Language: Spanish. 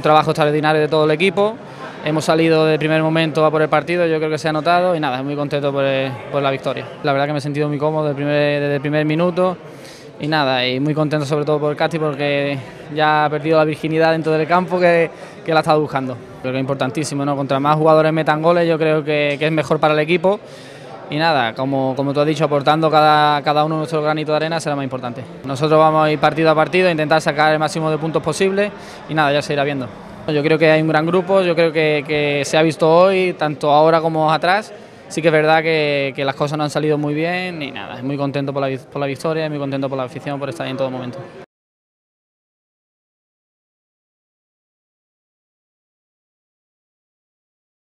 un trabajo extraordinario de todo el equipo. Hemos salido del primer momento a por el partido, yo creo que se ha notado y nada, muy contento por la victoria. La verdad que me he sentido muy cómodo desde el primer minuto y nada, y muy contento sobre todo por el Casti porque ya ha perdido la virginidad dentro del campo que la ha estado buscando. Creo que es importantísimo, ¿no? Contra más jugadores metan goles yo creo que es mejor para el equipo. Y nada, como tú has dicho, aportando cada uno nuestro granito de arena será más importante. Nosotros vamos a ir partido a partido a intentar sacar el máximo de puntos posible y nada, ya se irá viendo. Yo creo que hay un gran grupo, yo creo que se ha visto hoy, tanto ahora como atrás. Sí que es verdad que las cosas no han salido muy bien y nada, muy contento por la victoria, muy contento por la afición, por estar ahí en todo momento.